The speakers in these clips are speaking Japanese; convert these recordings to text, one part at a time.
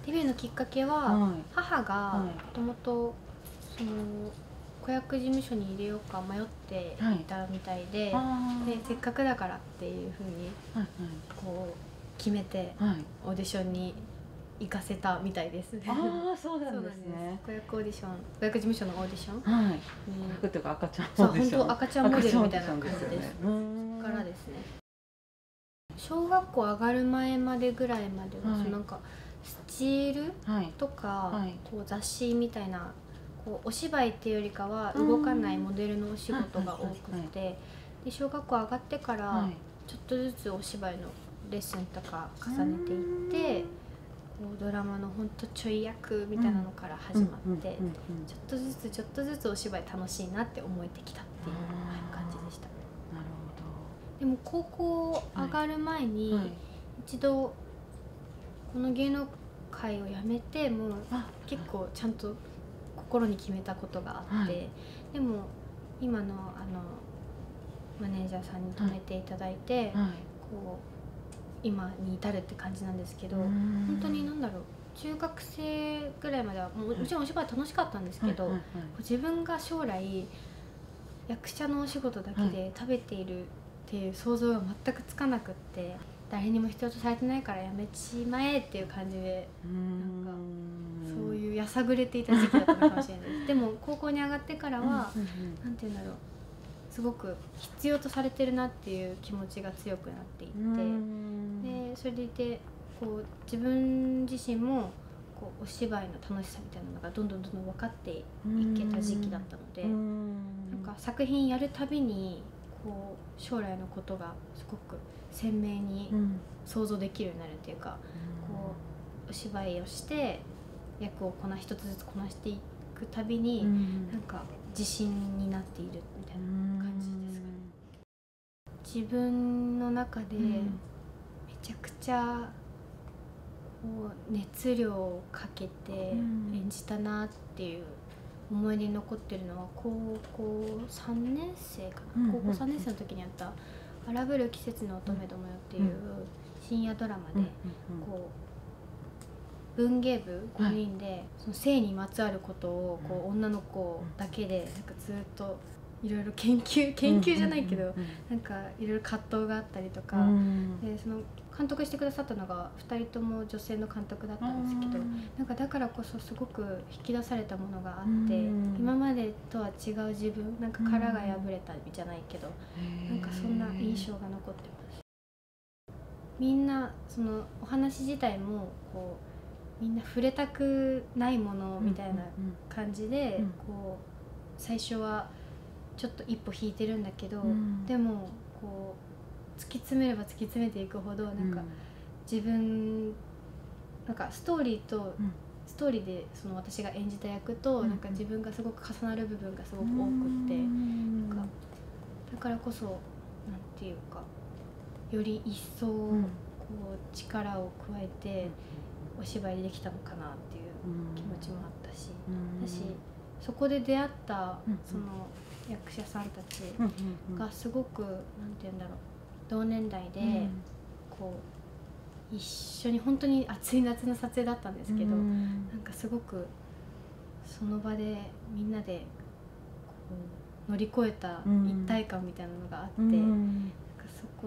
デビューのきっかけは、母がもともとその子役事務所に入れようか迷っていたみたいで、でせっかくだからっていうふうにこう決めてオーディションに行かせたみたいです。 ああ、そうなんですね。 子役オーディション、子役事務所のオーディション。 子役というか赤ちゃんオーディション。そう、本当赤ちゃんモデルみたいな感じです。からですね。小学校上がる前までぐらいまでは、なんかスチールとか、こう雑誌みたいなこうお芝居っていうよりかは動かないモデルのお仕事が多くて、で小学校上がってからちょっとずつお芝居のレッスンとか重ねていって、こうドラマのほんとちょい役みたいなのから始まって、ちょっとずつちょっとずつお芝居楽しいなって思えてきたっていう感じでした。 なるほど。 でも高校上がる前に一度この芸能界を辞めて、もう結構ちゃんと心に決めたことがあって、でも今のマネージャーさんに止めていただいて、こう今に至るって感じなんですけど、本当に何だろう、中学生ぐらいまではもちろんお芝居楽しかったんですけど、自分が将来役者のお仕事だけで食べているっていう想像が全くつかなくって、誰にも必要とされてないからやめちまえっていう感じで、なんかそういうやさぐれていた時期だったのかもしれないです。でも高校に上がってからはなんて言うんだろう、すごく必要とされてるなっていう気持ちが強くなっていって、でそれでいてこう自分自身もこうお芝居の楽しさみたいなのがどんどん分かっていけた時期だったので、なんか作品やるたびにこう将来のことがすごく鮮明に想像できるようになるっていうか、こうお芝居をして役を一つずつこなしていくたびに、なんか自信になっているみたいな感じですかね。自分の中でめちゃくちゃこう熱量をかけて演じたなっていう思い出に残ってるのは、高校3年生かな、高校3年生の時にやった「荒ぶる季節の乙女どもよ」っていう深夜ドラマで、こう文芸部5人でその性にまつわることをこう女の子だけでなんかずっといろいろ研究じゃないけど、なんかいろいろ葛藤があったりとか、でその監督してくださったのが2人とも女性の監督だったんですけど、なんかだからこそすごく引き出されたものがあって、今までとは違う自分、なんか殻が破れたじゃないけど、なんかそんな印象が残ってます。みんなそのお話自体もこうみんな触れたくないものみたいな感じで、こう最初はちょっと一歩引いてるんだけど、でもこう突き詰めれば突き詰めていくほどなんか自分なんかストーリーでその私が演じた役となんか自分がすごく重なる部分がすごく多くって、なんかだからこそなんていうかより一層こう力を加えてお芝居できたのかなっていう気持ちもあったし、そこで出会ったその役者さんたちがすごくなんて言うんだろう、同年代でこう一緒に本当に暑い夏の撮影だったんですけど、なんかすごくその場でみんなでこう乗り越えた一体感みたいなのがあって、なんか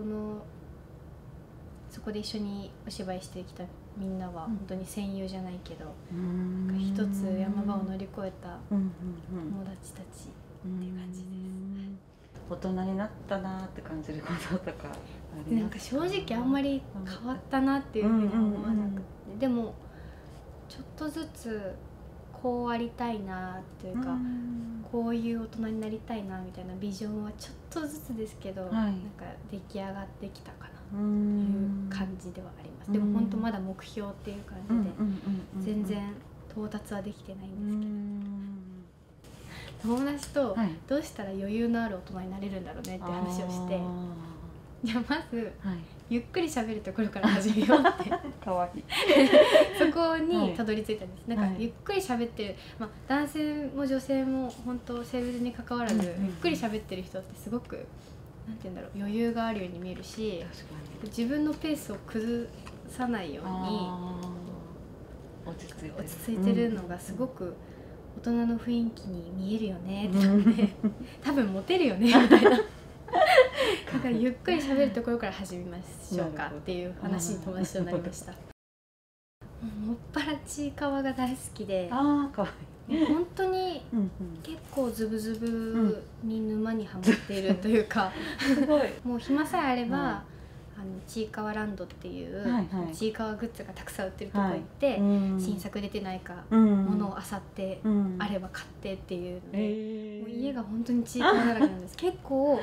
そこで一緒にお芝居してきたみんなは本当に戦友じゃないけど、なんか一つ山場を乗り越えた友達たちっていう感じです。 大人になったなって感じることとかありますか？ なんか正直あんまり変わったなっていうふうには思わなくて、でもちょっとずつこうありたいなっていうか、こういう大人になりたいなみたいなビジョンはちょっとずつですけど、なんか出来上がってきたかなという感じではあります。でも本当まだ目標っていう感じで全然到達はできてないんですけど、友達とどうしたら余裕のある大人になれるんだろうねって話をして、じゃあまずゆっくり喋るところから始めようってかわいいそこにたどり着いたんです。なんかゆっくり喋ってる、男性も女性も本当性別に関わらず、ゆっくり喋ってる人ってすごくなんて言うんだろう、余裕があるように見えるし、自分のペースを崩さないように落ち着いてるのがすごく大人の雰囲気に見えるよねってなって多分モテるよねみたいなだからゆっくり喋るところから始めましょうかっていう話に友達となりました。もっぱらちいかわが大好きで、 ああかわいい。 本当に結構ズブズブに沼にはまっているというか、 すごいもう暇さえあれば、ちいかわランドっていうちいかわグッズがたくさん売ってるとこ行って、新作出てないかものを漁ってあれば買ってっていうので、もう家が本当にちいかわだらけなんです。結構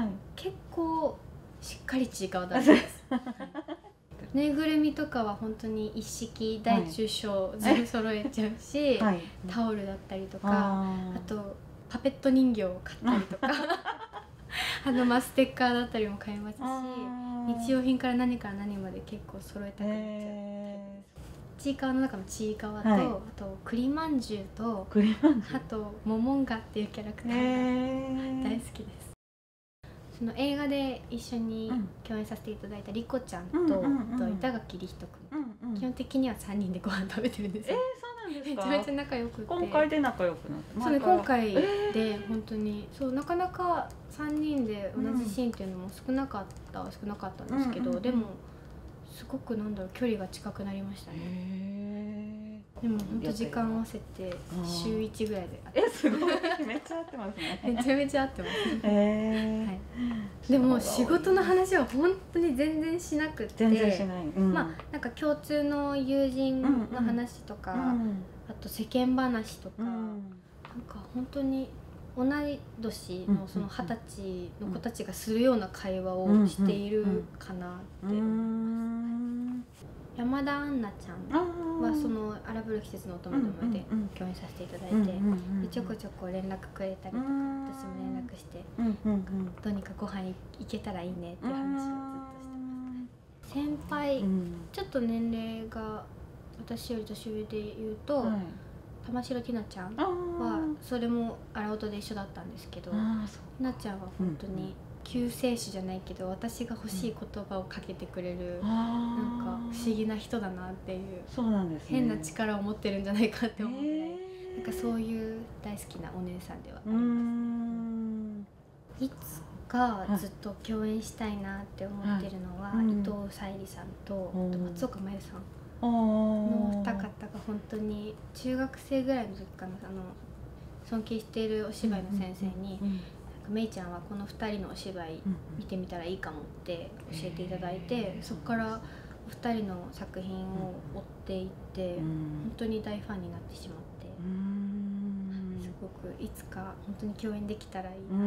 しっかりちいかわだらけです。ぬいぐるみとかは本当に一式大中小全部揃えちゃうし、タオルだったりとか、あとパペット人形を買ったりとかステッカーだったりも買いますし、日用品から何から何まで結構揃えたくなっちゃう。ちいかわの中のちいかわと、あと栗まんじゅうと、あとモモンガっていうキャラクターが大好きです。その映画で一緒に共演させていただいたリコちゃんと板垣李光人君、基本的には3人でご飯食べてるんですよ。 そうなんですか。 めちゃめちゃ仲良くて、 今回で仲良くなって、 そうね、今回で本当にそう、なかなか3人で同じシーンっていうのも少なかったんですけど、でもすごく距離が近くなりましたね。でも本当時間合わせて週1ぐらいですごいめっちゃ合ってますね。 めちゃめちゃ合ってますね。でも仕事の話は本当に全然しなくて、なんか共通の友人の話とか、あと世間話とか、なんか本当に同い年のその20歳の子たちがするような会話をしているかなって思います。山田杏奈ちゃんはその荒ぶる季節の乙女どもで共演させていただいて、ちょこちょこ連絡くれたりとか、私も連絡してどうにかご飯行けたらいいねっていう話をずっとしてます。先輩、ちょっと年齢が私より年上で言うと、玉城ティナちゃんはそれも荒音で一緒だったんですけど、ティナちゃんは本当に救世主じゃないけど、私が欲しい言葉をかけてくれる、なんか不思議な人だなっていう、変な力を持ってるんじゃないかって思うぐらい、なんかそういう大好きなお姉さんではあります。いつかずっと共演したいなって思ってるのは、伊藤沙莉さんと松岡茉優さんのお二方が本当に中学生ぐらいの時かな、尊敬しているお芝居の先生に、めいちゃんはこの2人のお芝居見てみたらいいかもって教えていただいて、そこからお二人の作品を追っていって、本当に大ファンになってしまって、すごくいつか本当に共演できたらいいな。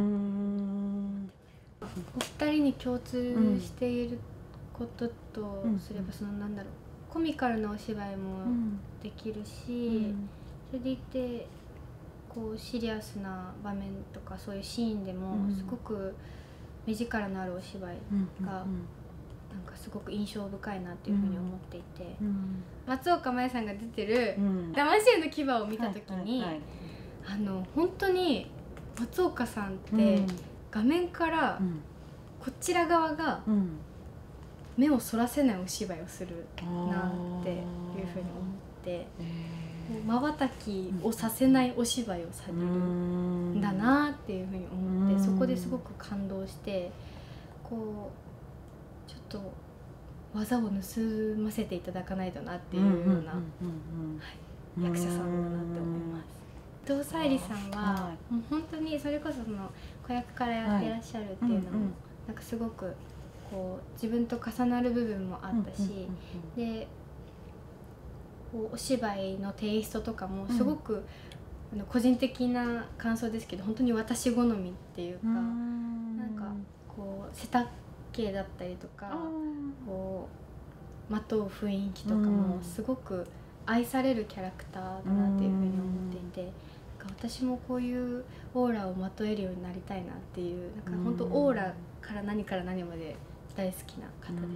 お二人に共通していることとすれば、コミカルなお芝居もできるし、それでいてこうシリアスな場面とかそういうシーンでもすごく目力のあるお芝居がなんかすごく印象深いなっていうふうに思っていて、松岡茉優さんが出てる「騙し絵の牙」を見た時に、本当に松岡さんって画面からこちら側が目をそらせないお芝居をするなっていうふうに思って、まばたきをさせないお芝居をされるんだなっていうふうに思って、そこですごく感動して、こうちょっと技を盗ませていただかないとなっていうような役者さんだなって思います。伊藤沙莉さんはもう本当にそれこそその子役からやってらっしゃるっていうのもなんかすごくこう自分と重なる部分もあったし、でこうお芝居のテイストとかもすごく、個人的な感想ですけど本当に私好みっていうか、なんかこう背丈だったりとか、こうまとう雰囲気とかもすごく愛されるキャラクターだなっていうふうに思っていて、なんか私もこういうオーラをまとえるようになりたいなっていう、なんか本当オーラから何まで大好きな方です。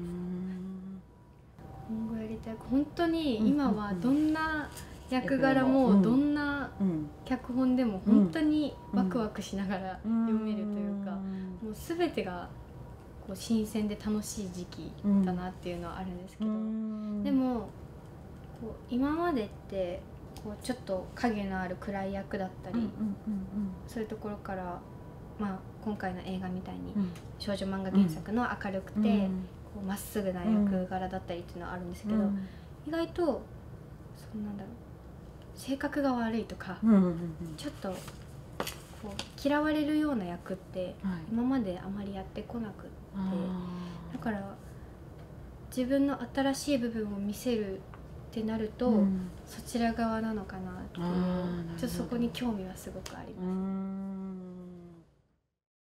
今後やりたい、本当に今はどんな役柄もどんな脚本でも本当にワクワクしながら読めるというか、もう全てがこう新鮮で楽しい時期だなっていうのはあるんですけど、でもこう今までってこうちょっと影のある暗い役だったり、そういうところから、まあ、今回の映画みたいに少女漫画原作の明るくてこうまっすぐな役柄だったりっていうのはあるんですけど、意外となんだろう、性格が悪いとか、ちょっとこう嫌われるような役って今まであまりやってこなくって、だから自分の新しい部分を見せるってなると、そちら側なのかなっていう、ちょっとそこに興味はすごくあります。